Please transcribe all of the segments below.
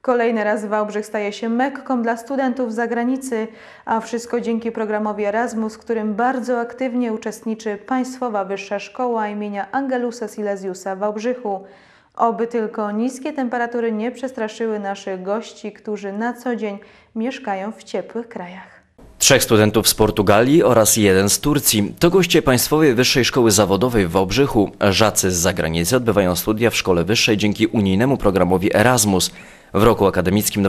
Kolejny raz Wałbrzych staje się Mekką dla studentów z zagranicy, a wszystko dzięki programowi Erasmus, w którym bardzo aktywnie uczestniczy Państwowa Wyższa Szkoła imienia Angelusa Silesiusa w Wałbrzychu. Oby tylko niskie temperatury nie przestraszyły naszych gości, którzy na co dzień mieszkają w ciepłych krajach. 3 studentów z Portugalii oraz 1 z Turcji to goście Państwowej Wyższej Szkoły Zawodowej w Wałbrzychu. Żacy z zagranicy odbywają studia w szkole wyższej dzięki unijnemu programowi Erasmus. W roku akademickim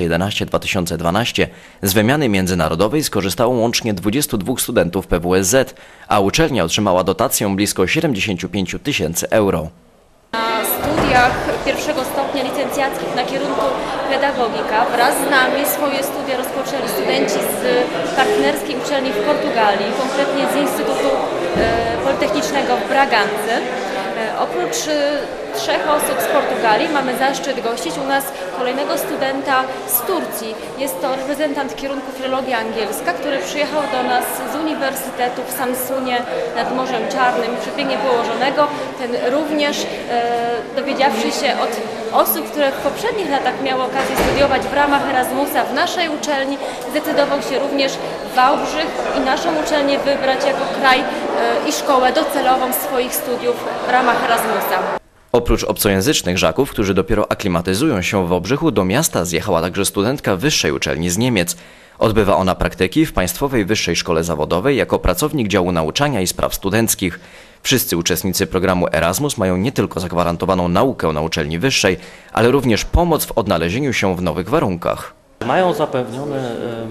2011-2012 z wymiany międzynarodowej skorzystało łącznie 22 studentów PWSZ, a uczelnia otrzymała dotację blisko 75 000 euro. Na studiach pierwszego stopnia licencjackich na kierunku pedagogika wraz z nami swoje studia rozpoczęli studenci z partnerskiej uczelni w Portugalii, konkretnie z Instytutu Politechnicznego w Bragance. Oprócz 3 osób z Portugalii mamy zaszczyt gościć u nas kolejnego studenta z Turcji. Jest to reprezentant kierunku filologia angielska, który przyjechał do nas z Uniwersytetu w Samsunie nad Morzem Czarnym, przepięknie położonego. Ten również, dowiedziawszy się od osób, które w poprzednich latach miały okazję studiować w ramach Erasmusa w naszej uczelni, zdecydował się również Wałbrzych i naszą uczelnię wybrać jako kraj i szkołę docelową swoich studiów w ramach Erasmusa. Oprócz obcojęzycznych Żaków, którzy dopiero aklimatyzują się w Wałbrzychu, do miasta zjechała także studentka wyższej uczelni z Niemiec. Odbywa ona praktyki w Państwowej Wyższej Szkole Zawodowej jako pracownik działu nauczania i spraw studenckich. Wszyscy uczestnicy programu Erasmus mają nie tylko zagwarantowaną naukę na uczelni wyższej, ale również pomoc w odnalezieniu się w nowych warunkach. Mają zapewnione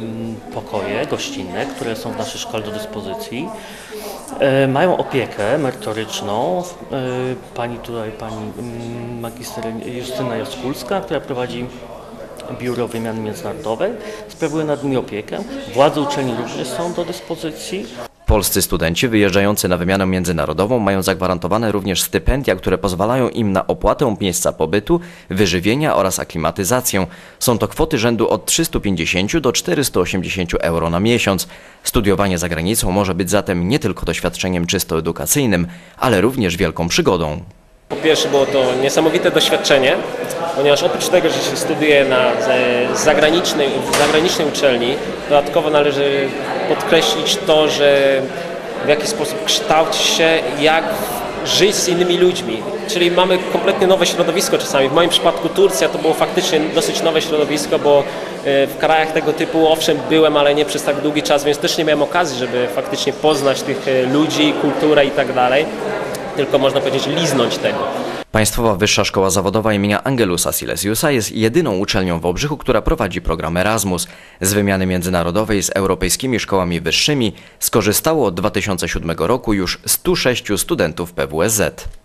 pokoje gościnne, które są w naszej szkole do dyspozycji. Mają opiekę merytoryczną. Pani magister Justyna Jaskulska, która prowadzi Biuro Wymiany Międzynarodowej, sprawuje nad nimi opiekę. Władze uczelni również są do dyspozycji. Polscy studenci wyjeżdżający na wymianę międzynarodową mają zagwarantowane również stypendia, które pozwalają im na opłatę miejsca pobytu, wyżywienia oraz aklimatyzację. Są to kwoty rzędu od 350 do 480 euro na miesiąc. Studiowanie za granicą może być zatem nie tylko doświadczeniem czysto edukacyjnym, ale również wielką przygodą. Po pierwsze było to niesamowite doświadczenie, ponieważ oprócz tego, że się studiuje w zagranicznej uczelni, dodatkowo należy podkreślić to, że w jaki sposób kształci się, jak żyć z innymi ludźmi. Czyli mamy kompletnie nowe środowisko czasami. W moim przypadku Turcja to było faktycznie dosyć nowe środowisko, bo w krajach tego typu owszem byłem, ale nie przez tak długi czas, więc też nie miałem okazji, żeby faktycznie poznać tych ludzi, kulturę i tak dalej. Tylko można powiedzieć liznąć tego. Państwowa Wyższa Szkoła Zawodowa imienia Angelusa Silesiusa jest jedyną uczelnią w Wałbrzychu, która prowadzi program Erasmus. Z wymiany międzynarodowej z europejskimi szkołami wyższymi skorzystało od 2007 roku już 106 studentów PWSZ.